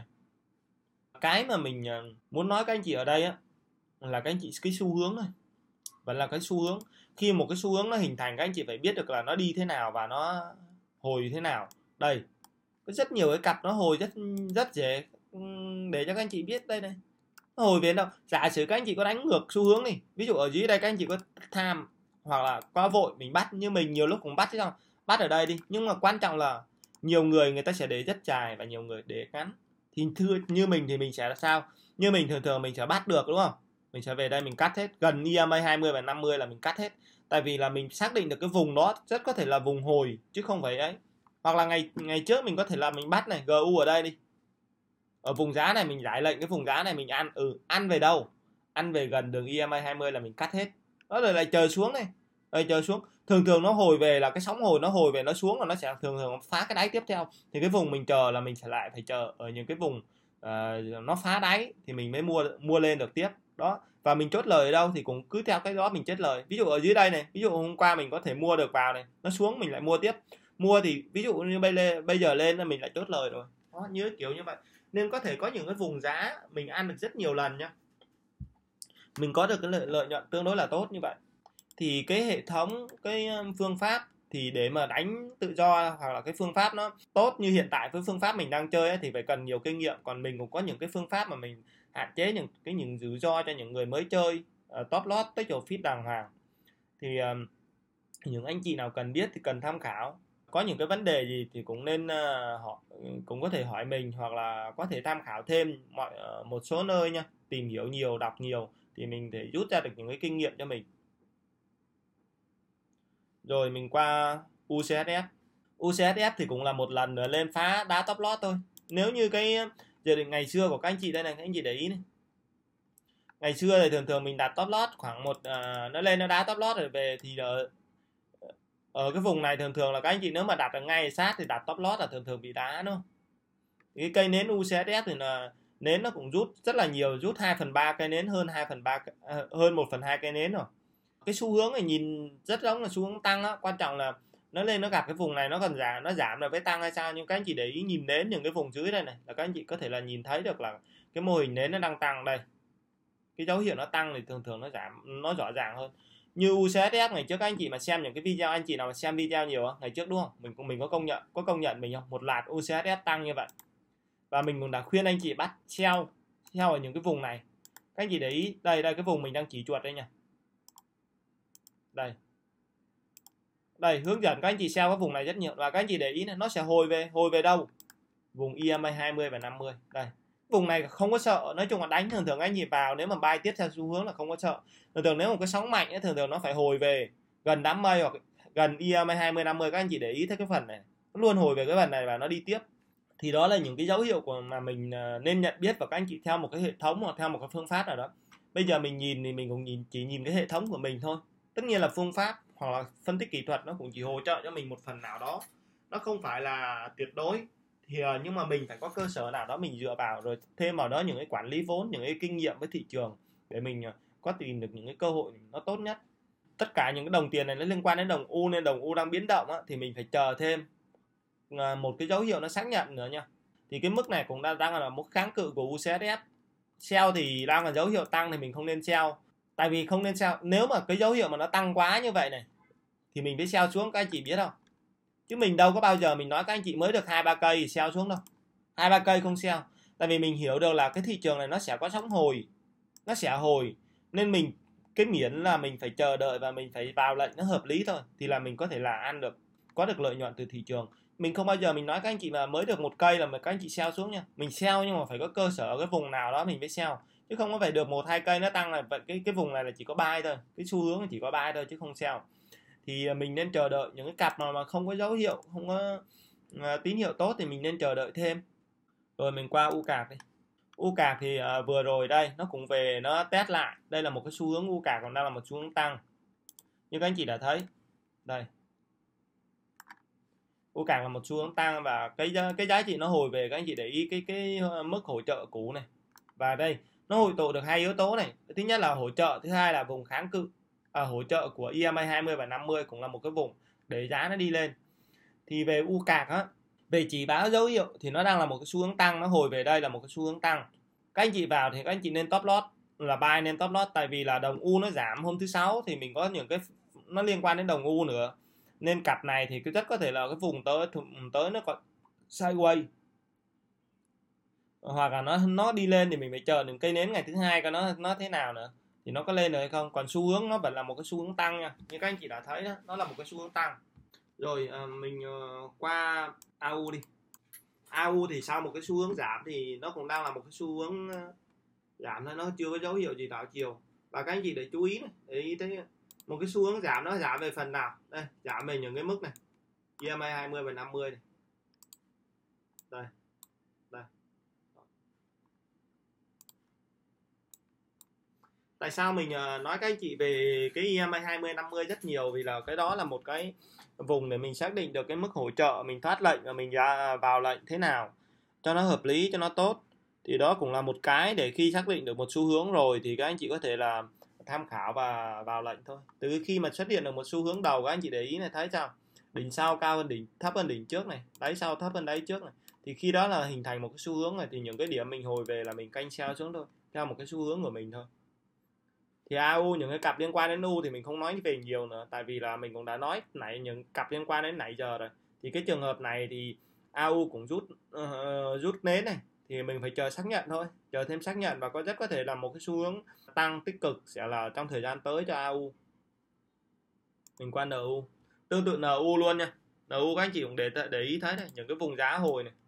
Cái mà mình muốn nói các anh chị ở đây á là các anh chị cái xu hướng thôi, vẫn là cái xu hướng. Khi một cái xu hướng nó hình thành, các anh chị phải biết được là nó đi thế nào và nó hồi thế nào. Đây có rất nhiều cái cặp nó hồi rất dễ để cho các anh chị biết. Đây này, nó hồi về đâu. Giả sử các anh chị có đánh ngược xu hướng đi, ví dụ ở dưới đây các anh chị có tham hoặc là quá vội mình bắt, như mình nhiều lúc cũng bắt chứ không, bắt ở đây đi. Nhưng mà quan trọng là nhiều người ta sẽ để rất dài và nhiều người để ngắn. Thì như mình thì mình sẽ là sao, như mình thường mình sẽ bắt được đúng không, mình sẽ về đây mình cắt hết gần EMA 20 và 50 là mình cắt hết. Tại vì là mình xác định được cái vùng đó rất có thể là vùng hồi chứ không phải ấy. Hoặc là ngày trước mình có thể là mình bắt này GU ở đây đi, ở vùng giá này mình giải lệnh cái vùng giá này mình ăn về đâu, ăn về gần đường EMA 20 là mình cắt hết. Đó rồi lại chờ xuống này, rồi chờ xuống, thường nó hồi về là cái sóng hồi nó hồi về nó xuống là nó sẽ thường phá cái đáy tiếp theo. Thì cái vùng mình chờ là mình sẽ lại phải chờ ở những cái vùng nó phá đáy thì mình mới mua lên được tiếp đó. Và mình chốt lời ở đâu thì cũng cứ theo cái đó mình chốt lời. Ví dụ ở dưới đây này, ví dụ hôm qua mình có thể mua được vào này, nó xuống mình lại mua tiếp. Mua thì ví dụ như bây giờ lên là mình lại chốt lời rồi đó, như kiểu như vậy. Nên có thể có những cái vùng giá mình ăn được rất nhiều lần nhá, mình có được cái lợi nhuận tương đối là tốt như vậy. Thì cái hệ thống, cái phương pháp thì để mà đánh tự do hoặc là cái phương pháp nó tốt như hiện tại với phương pháp mình đang chơi ấy, thì phải cần nhiều kinh nghiệm. Còn mình cũng có những cái phương pháp mà mình hạn chế những rủi ro cho những người mới chơi, top loss take profit đàng hoàng. Thì những anh chị nào cần biết thì cần tham khảo. Có những cái vấn đề gì thì cũng nên cũng có thể hỏi mình, hoặc là có thể tham khảo thêm một số nơi nha, tìm hiểu nhiều, đọc nhiều thì mình thể rút ra được những cái kinh nghiệm cho mình. Rồi mình qua UCSF. UCSF thì cũng là một lần nữa lên phá đá top loss thôi. Nếu như cái dự định ngày xưa của các anh chị đây này, các anh chị để ý này, ngày xưa thì thường mình đặt top loss khoảng nó lên nó đá top loss rồi về, thì ở cái vùng này thường là các anh chị nếu mà đặt ở ngay sát thì đặt top loss là thường bị đá đúng không. Cái cây nến UCSF thì là nến nó cũng rút rất là nhiều, rút 2/3 cây nến, hơn 2/3 hơn 1/2 cây nến rồi. Cái xu hướng này nhìn rất giống là xu hướng tăng á, quan trọng là nó lên nó gặp cái vùng này nó còn giảm là với tăng hay sao. Nhưng các anh chị để ý nhìn đến những cái vùng dưới đây này là các anh chị có thể là nhìn thấy được là cái mô hình nến nó đang tăng đây, cái dấu hiệu nó tăng thì thường nó giảm, nó rõ ràng hơn. Như UCSF ngày trước các anh chị mà xem những cái video, anh chị nào mà xem video nhiều á ngày trước đúng không, mình có công nhận mình không, một loạt UCSF tăng như vậy. Và mình cũng đã khuyên anh chị bắt sell ở những cái vùng này. Các anh chị để ý đây cái vùng mình đang chỉ chuột đây nha, đây hướng dẫn các anh chị sell cái vùng này rất nhiều. Và các anh chị để ý này, nó sẽ hồi về đâu, vùng EMA 20 và 50 đây. Vùng này không có sợ, nói chung là đánh thường anh chị vào nếu mà buy tiếp theo xu hướng là không có sợ. Thường nếu một cái sóng mạnh ấy, thường nó phải hồi về gần đám mây hoặc gần EMA 20 50. Các anh chị để ý thấy cái phần này nó luôn hồi về cái phần này và nó đi tiếp. Thì đó là những cái dấu hiệu của mà mình nên nhận biết, và các anh chị theo một cái hệ thống hoặc theo một cái phương pháp nào đó. Bây giờ mình nhìn thì mình cũng chỉ nhìn cái hệ thống của mình thôi. Tất nhiên là phương pháp hoặc là phân tích kỹ thuật nó cũng chỉ hỗ trợ cho mình một phần nào đó, nó không phải là tuyệt đối, thì nhưng mà mình phải có cơ sở nào đó mình dựa vào, rồi thêm vào đó những cái quản lý vốn, những cái kinh nghiệm với thị trường để mình có tìm được những cái cơ hội nó tốt nhất. Tất cả những cái đồng tiền này nó liên quan đến đồng U, nên đồng U đang biến động á, thì mình phải chờ thêm một cái dấu hiệu nó xác nhận nữa nha. Thì cái mức này cũng đang là mức kháng cự của UCSF. Sell thì đang là dấu hiệu tăng thì mình không nên sell, tại vì không nên sell nếu mà cái dấu hiệu mà nó tăng quá như vậy này thì mình phải sell xuống, các anh chị biết không? Chứ mình đâu có bao giờ mình nói các anh chị mới được 2-3 cây thì sell xuống đâu. 2-3 cây không sell, tại vì mình hiểu được là cái thị trường này nó sẽ có sóng hồi, nó sẽ hồi, nên mình cái miễn là mình phải chờ đợi và mình phải vào lệnh nó hợp lý thôi thì là mình có thể là ăn được, có được lợi nhuận từ thị trường. Mình không bao giờ mình nói các anh chị là mới được một cây là mà các anh chị sell xuống nha. Mình sell nhưng mà phải có cơ sở, cái vùng nào đó mình mới sell, chứ không có phải được 1-2 cây nó tăng là cái vùng này là chỉ có buy thôi, cái xu hướng là chỉ có buy thôi chứ không sell. Thì mình nên chờ đợi những cái cặp nào mà không có dấu hiệu, không có tín hiệu tốt thì mình nên chờ đợi thêm. Rồi mình qua U cạc đi. U cạc thì vừa rồi đây nó cũng về nó test lại, đây là một cái xu hướng U cạc còn đang là một xu hướng tăng như các anh chị đã thấy đây. U cạc là một xu hướng tăng và cái giá trị nó hồi về, các anh chị để ý cái mức hỗ trợ cũ này, và đây nó hội tụ được hai yếu tố này. Thứ nhất là hỗ trợ, thứ hai là vùng kháng cự. Hỗ trợ của EMA 20 và 50 cũng là một cái vùng để giá nó đi lên. Thì về U cạc á, về chỉ báo dấu hiệu thì nó đang là một cái xu hướng tăng, nó hồi về đây là một cái xu hướng tăng. Các anh chị vào thì các anh chị nên top loss, là buy nên top loss, tại vì là đồng U nó giảm hôm thứ Sáu thì mình có những cái nó liên quan đến đồng U nữa, nên cặp này thì rất có thể là cái vùng tới nó còn sideways, hoặc là nó đi lên thì mình phải chờ đến cây nến ngày thứ hai coi nó thế nào nữa, thì nó có lên được hay không. Còn xu hướng nó vẫn là một cái xu hướng tăng nha, như các anh chị đã thấy đó, nó là một cái xu hướng tăng. Rồi mình qua AU đi. AU thì sau một cái xu hướng giảm thì nó cũng đang là một cái xu hướng giảm thôi, nó chưa có dấu hiệu gì đảo chiều. Và các anh chị để chú ý này, để ý thấy một cái xu hướng giảm, nó giảm về phần nào đây, giảm về những cái mức này EMA 20 và 50 này. Đây đây. Tại sao mình nói các anh chị về cái EMA 20 50 rất nhiều, vì là cái đó là một cái vùng để mình xác định được cái mức hỗ trợ, mình thoát lệnh và mình ra vào lệnh thế nào cho nó hợp lý, cho nó tốt. Thì đó cũng là một cái để khi xác định được một xu hướng rồi thì các anh chị có thể là tham khảo và vào lệnh thôi. Từ khi mà xuất hiện được một xu hướng đầu, các anh chị để ý này, thấy sao? Đỉnh sau cao hơn đỉnh, thấp hơn đỉnh trước này, đáy sau thấp hơn đáy trước này. Thì khi đó là hình thành một cái xu hướng này, thì những cái điểm mình hồi về là mình canh sell xuống thôi, theo một cái xu hướng của mình thôi. Thì AU, những cái cặp liên quan đến U thì mình không nói về nhiều nữa, tại vì là mình cũng đã nói nãy những cặp liên quan đến nãy giờ rồi. Thì cái trường hợp này thì AU cũng rút nến này, thì mình phải chờ xác nhận thôi, chờ thêm xác nhận, và rất có thể là một cái xu hướng tăng tích cực sẽ là trong thời gian tới cho AU. Mình qua NU, tương tự NU luôn nha. NU các anh chị cũng để ý thấy này, những cái vùng giá hồi này.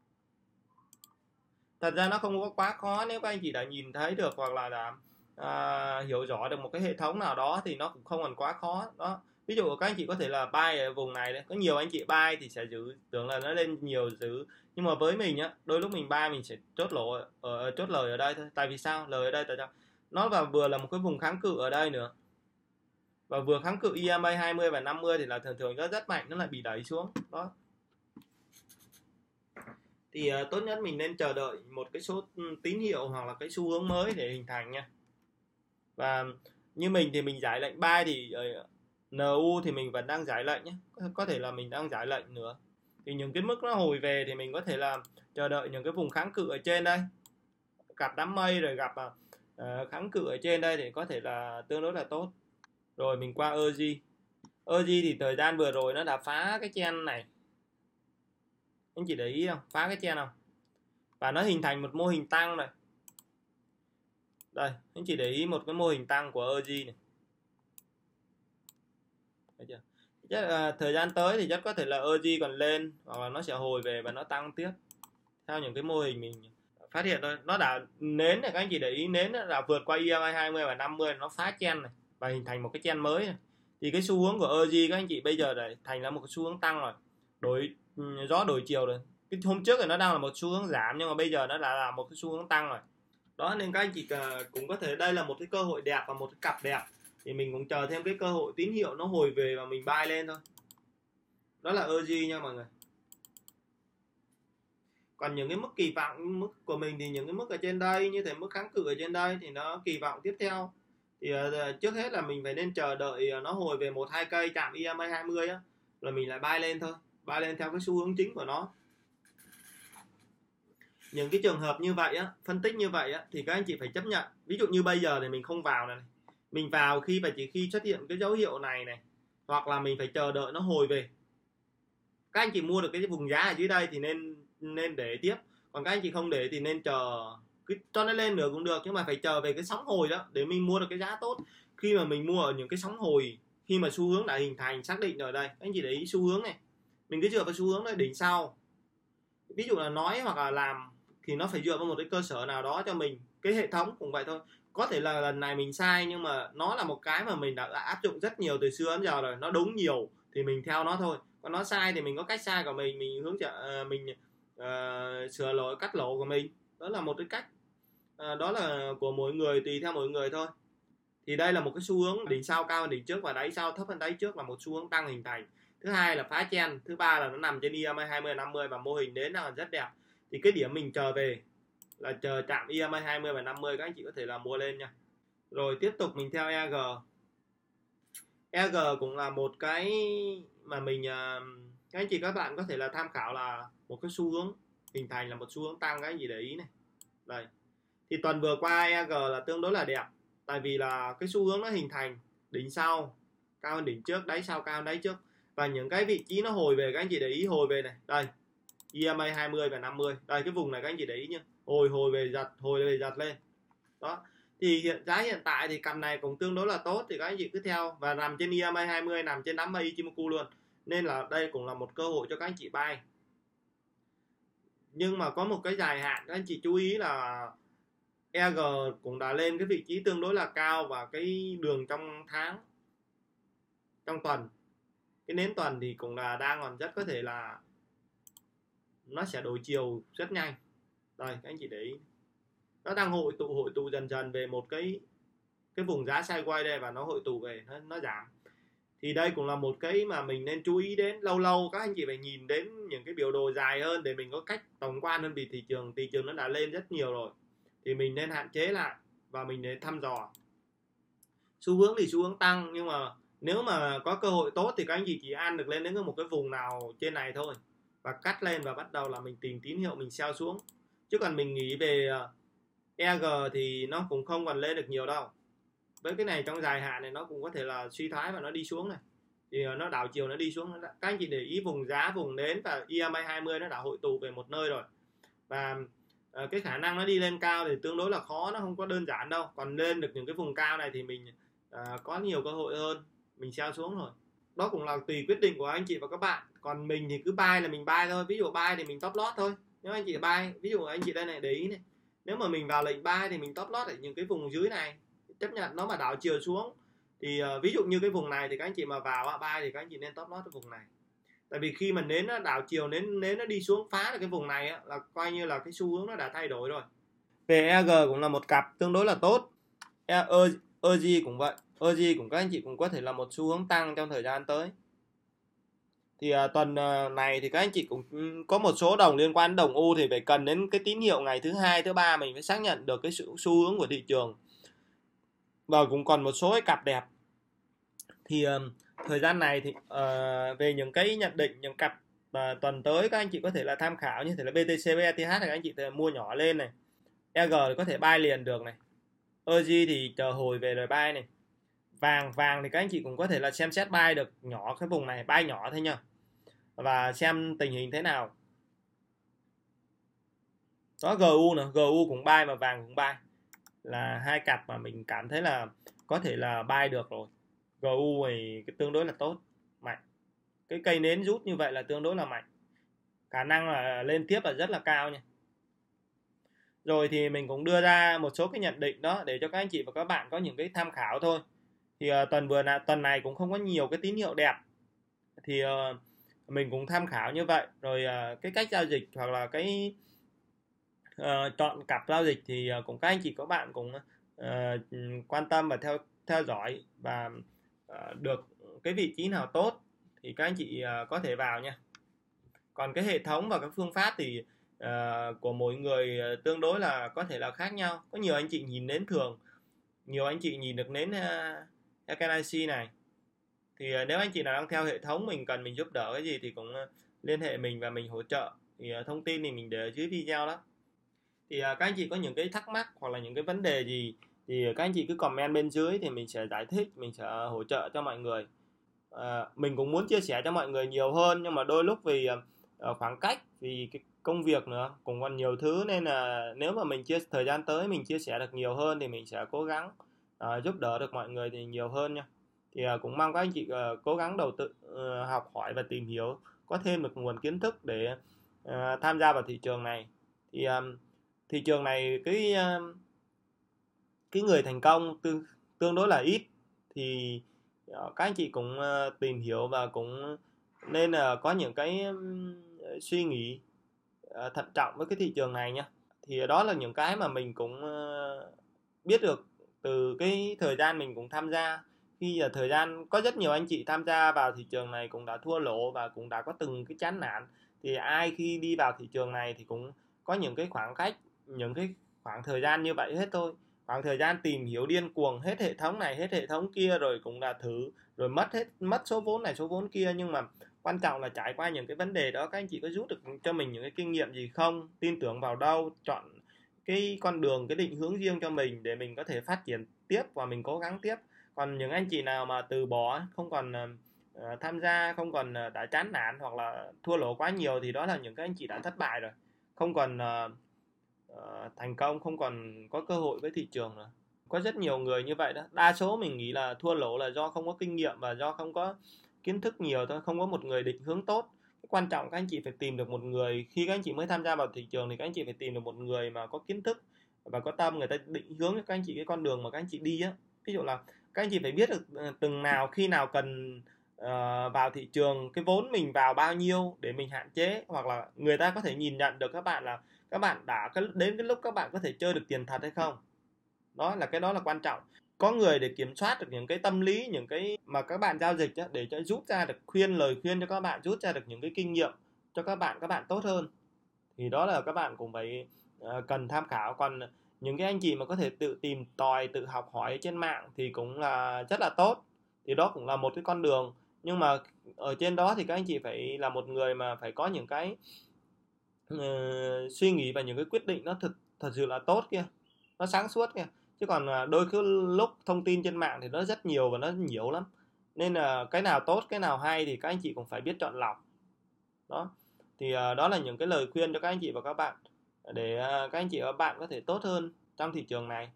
Thật ra nó không có quá khó, nếu các anh chị đã nhìn thấy được hoặc là đã hiểu rõ được một cái hệ thống nào đó thì nó cũng không còn quá khó đó. Ví dụ các anh chị có thể là buy ở vùng này đấy, có nhiều anh chị buy thì sẽ giữ, tưởng là nó lên nhiều giữ, nhưng mà với mình á, đôi lúc mình buy mình sẽ chốt lời ở đây thôi. Tại vì sao? Lời ở đây tại sao? Nó và vừa là một cái vùng kháng cự ở đây nữa, và vừa kháng cự EMA 20 và 50 thì là thường rất mạnh, nó lại bị đẩy xuống đó. Thì tốt nhất mình nên chờ đợi một cái số tín hiệu hoặc là cái xu hướng mới để hình thành nha. Và như mình thì mình giải lệnh buy thì NU thì mình vẫn đang giải lệnh nhé, có thể là mình đang giải lệnh nữa. Thì những cái mức nó hồi về thì mình có thể là chờ đợi những cái vùng kháng cự ở trên đây, gặp đám mây rồi gặp kháng cự ở trên đây thì có thể là tương đối là tốt. Rồi mình qua ERG. ERG thì thời gian vừa rồi nó đã phá cái chen này, anh chị để ý không, phá cái chen không, và nó hình thành một mô hình tăng này. Đây, anh chị để ý một cái mô hình tăng của ERG này. Thấy chưa? Thời gian tới thì rất có thể là ERG còn lên, hoặc là nó sẽ hồi về và nó tăng tiếp theo những cái mô hình mình phát hiện thôi. Nó đã nến này, các anh chị để ý, nến là vượt qua EMA 20 và 50, nó phá chen này và hình thành một cái chen mới này. Thì cái xu hướng của ERG các anh chị bây giờ để thành ra một cái xu hướng tăng rồi, gió đổi chiều rồi. Cái hôm trước thì nó đang là một xu hướng giảm, nhưng mà bây giờ nó là một cái xu hướng tăng rồi đó. Nên các anh chị cũng có thể, đây là một cái cơ hội đẹp và một cái cặp đẹp, thì mình cũng chờ thêm cái cơ hội tín hiệu nó hồi về và mình buy lên thôi. Đó là Eugene nha mọi người. Còn những cái mức kỳ vọng, mức của mình thì những cái mức ở trên đây, như thế mức kháng cự ở trên đây thì nó kỳ vọng tiếp theo thì trước hết là mình phải nên chờ đợi nó hồi về 1-2 cây chạm EMA 20 á, rồi mình lại buy lên thôi, buy lên theo cái xu hướng chính của nó. Những cái trường hợp như vậy á, phân tích như vậy á, thì các anh chị phải chấp nhận. Ví dụ như bây giờ thì mình không vào này, mình vào khi và chỉ khi xuất hiện cái dấu hiệu này này, hoặc là mình phải chờ đợi nó hồi về. Các anh chị mua được cái vùng giá ở dưới đây thì nên để tiếp, còn các anh chị không để thì nên chờ cho nó lên nữa cũng được, nhưng mà phải chờ về cái sóng hồi đó để mình mua được cái giá tốt. Khi mà mình mua ở những cái sóng hồi, khi mà xu hướng đã hình thành xác định rồi đây, các anh chị để ý xu hướng này, mình cứ dựa vào xu hướng này đỉnh sau. Ví dụ là nói hoặc là làm thì nó phải dựa vào một cái cơ sở nào đó cho mình. Cái hệ thống cũng vậy thôi, có thể là lần này mình sai nhưng mà nó là một cái mà mình đã áp dụng rất nhiều từ xưa đến giờ rồi, nó đúng nhiều thì mình theo nó thôi, còn nó sai thì mình có cách sai của mình hướng mình sửa lỗi cắt lỗ của mình. Đó là một cái cách, đó là của mỗi người, tùy theo mỗi người thôi. Thì đây là một cái xu hướng đỉnh sau cao hơn đỉnh trước và đáy sau thấp hơn đáy trước, là một xu hướng tăng hình thành. Thứ hai là phá chen, thứ ba là nó nằm trên EMA 20 50 và mô hình đến là rất đẹp. Thì cái điểm mình chờ về là chờ chạm EMA 20 và 50, các anh chị có thể là mua lên nha. Rồi tiếp tục mình theo EG. EG cũng là một cái mà mình các anh chị các bạn có thể là tham khảo, là một cái xu hướng hình thành là một xu hướng tăng, các anh chị để ý này. Đây. Thì tuần vừa qua EG là tương đối là đẹp, tại vì là cái xu hướng nó hình thành đỉnh sau cao hơn đỉnh trước, đáy sau cao hơn đáy trước, và những cái vị trí nó hồi về, các anh chị để ý hồi về này, đây EMA 20 và 50, đây cái vùng này các anh chị để ý nhá, hồi về giật lên. Đó. Thì giá hiện tại thì cặp này cũng tương đối là tốt, thì các anh chị cứ theo và nằm trên EMA 20, nằm trên đám mây Ichimoku luôn, nên là đây cũng là một cơ hội cho các anh chị buy. Nhưng mà có một cái dài hạn các anh chị chú ý là EG cũng đã lên cái vị trí tương đối là cao, và cái đường trong tháng, trong tuần, cái nến tuần thì cũng là đang còn rất có thể là nó sẽ đổi chiều rất nhanh. Đây các anh chị để ý, nó đang hội tụ dần dần về một cái vùng giá sideways đây, và nó hội tụ về, nó giảm. Thì đây cũng là một cái mà mình nên chú ý đến. Lâu lâu các anh chị phải nhìn đến những cái biểu đồ dài hơn để mình có cách tổng quan hơn, vì thị trường nó đã lên rất nhiều rồi, thì mình nên hạn chế lại và mình nên thăm dò. Xu hướng thì xu hướng tăng, nhưng mà nếu mà có cơ hội tốt thì các anh chị chỉ ăn được lên đến một cái vùng nào trên này thôi, và cắt lên và bắt đầu là mình tìm tín hiệu mình sell xuống. Chứ còn mình nghĩ về EG thì nó cũng không còn lên được nhiều đâu. Với cái này trong dài hạn này nó cũng có thể là suy thoái và nó đi xuống này, thì nó đảo chiều nó đi xuống. Các anh chị để ý vùng giá, vùng nến và EMA 20 nó đã hội tụ về một nơi rồi, và cái khả năng nó đi lên cao thì tương đối là khó, nó không có đơn giản đâu. Còn lên được những cái vùng cao này thì mình có nhiều cơ hội hơn, mình sell xuống rồi. Đó cũng là tùy quyết định của anh chị và các bạn. Còn mình thì cứ buy là mình buy thôi, ví dụ buy thì mình top loss thôi. Nếu anh chị buy, ví dụ anh chị đây này để ý này, nếu mà mình vào lệnh buy thì mình top loss ở những cái vùng dưới này, chấp nhận nó mà đảo chiều xuống thì ví dụ như cái vùng này thì các anh chị mà vào buy thì các anh chị nên top loss cái vùng này. Tại vì khi mà nến nó đảo chiều, nến nó đi xuống phá được cái vùng này á, là coi như là cái xu hướng nó đã thay đổi rồi. Về EG cũng là một cặp tương đối là tốt. EG cũng vậy, EG cũng các anh chị cũng có thể là một xu hướng tăng trong thời gian tới. Thì tuần này thì các anh chị cũng có một số đồng liên quan đến đồng U thì phải cần đến cái tín hiệu ngày thứ hai, thứ ba mình phải xác nhận được cái sự xu hướng của thị trường. Và cũng còn một số cái cặp đẹp. Thì thời gian này thì về những cái nhận định, những cặp tuần tới các anh chị có thể là tham khảo, như thể là BTC, ETH thì các anh chị thể mua nhỏ lên này. EG thì có thể buy liền được này. EG thì chờ hồi về rồi buy này. Vàng thì các anh chị cũng có thể là xem xét buy được nhỏ cái vùng này, buy nhỏ thôi nha, và xem tình hình thế nào. Đó, GU nè, GU cũng buy mà vàng cũng buy, là hai cặp mà mình cảm thấy là có thể là buy được rồi. GU thì tương đối là tốt, mạnh. Cái cây nến rút như vậy là tương đối là mạnh, khả năng là lên tiếp là rất là cao nha. Rồi thì mình cũng đưa ra một số cái nhận định đó để cho các anh chị và các bạn có những cái tham khảo thôi. Thì tuần này cũng không có nhiều cái tín hiệu đẹp, thì mình cũng tham khảo như vậy. Rồi cái cách giao dịch hoặc là cái chọn cặp giao dịch thì cũng các anh chị các bạn cũng quan tâm và theo dõi, và được cái vị trí nào tốt thì các anh chị có thể vào nha. Còn cái hệ thống và các phương pháp thì của mỗi người tương đối là có thể là khác nhau. Có nhiều anh chị nhìn nến thường, nhiều anh chị nhìn được nến Echinacea này. Thì nếu anh chị nào đang theo hệ thống mình cần mình giúp đỡ cái gì thì cũng liên hệ mình và mình hỗ trợ. Thì thông tin thì mình để ở dưới video đó. Thì các anh chị có những cái thắc mắc hoặc là những cái vấn đề gì thì các anh chị cứ comment bên dưới thì mình sẽ giải thích, mình sẽ hỗ trợ cho mọi người. Mình cũng muốn chia sẻ cho mọi người nhiều hơn, nhưng mà đôi lúc vì khoảng cách, vì cái công việc nữa cũng còn nhiều thứ, nên là nếu mà mình thời gian tới mình chia sẻ được nhiều hơn thì mình sẽ cố gắng giúp đỡ được mọi người thì nhiều hơn nha. Thì cũng mong các anh chị cố gắng đầu tư học hỏi và tìm hiểu, có thêm được nguồn kiến thức để tham gia vào thị trường này. Thì thị trường này cái người thành công tương đối là ít, thì các anh chị cũng tìm hiểu và cũng nên là có những cái suy nghĩ thận trọng với cái thị trường này nha. Thì đó là những cái mà mình cũng biết được từ cái thời gian mình cũng tham gia. Khi thời gian có rất nhiều anh chị tham gia vào thị trường này cũng đã thua lỗ và cũng đã có từng cái chán nản. Thì ai khi đi vào thị trường này thì cũng có những cái khoảng cách, những cái khoảng thời gian như vậy hết thôi. Khoảng thời gian tìm hiểu điên cuồng, hết hệ thống này hết hệ thống kia, rồi cũng đã thử, rồi mất số vốn này số vốn kia. Nhưng mà quan trọng là trải qua những cái vấn đề đó, các anh chị có rút được cho mình những cái kinh nghiệm gì không, tin tưởng vào đâu, chọn cái con đường, cái định hướng riêng cho mình để mình có thể phát triển tiếp và mình cố gắng tiếp. Còn những anh chị nào mà từ bỏ, không còn tham gia, không còn đã chán nản hoặc là thua lỗ quá nhiều thì đó là những cái anh chị đã thất bại rồi, không còn thành công, không còn có cơ hội với thị trường nữa. Có rất nhiều người như vậy đó. Đa số mình nghĩ là thua lỗ là do không có kinh nghiệm và do không có kiến thức nhiều thôi, không có một người định hướng tốt. Quan trọng các anh chị phải tìm được một người, khi các anh chị mới tham gia vào thị trường thì các anh chị phải tìm được một người mà có kiến thức và có tâm, người ta định hướng cho các anh chị cái con đường mà các anh chị đi á. Ví dụ là các anh chị phải biết được từng nào, khi nào cần vào thị trường, cái vốn mình vào bao nhiêu để mình hạn chế, hoặc là người ta có thể nhìn nhận được các bạn là các bạn đã đến cái lúc các bạn có thể chơi được tiền thật hay không. Đó là quan trọng. Có người để kiểm soát được những cái tâm lý, những cái mà các bạn giao dịch á, để cho rút ra được lời khuyên cho các bạn, rút ra được những cái kinh nghiệm cho các bạn tốt hơn. Thì đó là các bạn cũng phải cần tham khảo. Còn những cái anh chị mà có thể tự tìm tòi, tự học hỏi trên mạng thì cũng là rất là tốt. Thì đó cũng là một cái con đường. Nhưng mà ở trên đó thì các anh chị phải là một người mà phải có những cái suy nghĩ và những cái quyết định nó thật sự là tốt kia, nó sáng suốt kia. Chứ còn đôi khi lúc thông tin trên mạng thì nó rất nhiều và nó nhiều lắm, nên là cái nào tốt, cái nào hay thì các anh chị cũng phải biết chọn lọc. Đó thì đó là những cái lời khuyên cho các anh chị và các bạn, để các anh chị và các bạn có thể tốt hơn trong thị trường này.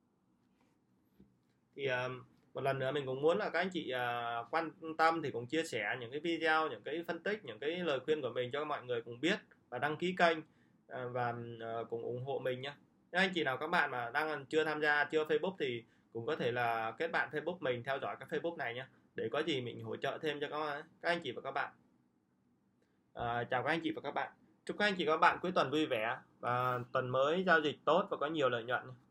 Thì một lần nữa mình cũng muốn là các anh chị quan tâm thì cũng chia sẻ những cái video, những cái phân tích, những cái lời khuyên của mình cho mọi người cùng biết, và đăng ký kênh và cùng ủng hộ mình nhé. Nếu anh chị nào các bạn mà đang chưa tham gia, chưa Facebook thì cũng có thể là kết bạn Facebook mình, theo dõi cái Facebook này nhé, để có gì mình hỗ trợ thêm cho các anh chị và các bạn. Chào các anh chị và các bạn, chúc các anh chị và các bạn cuối tuần vui vẻ và tuần mới giao dịch tốt và có nhiều lợi nhuận.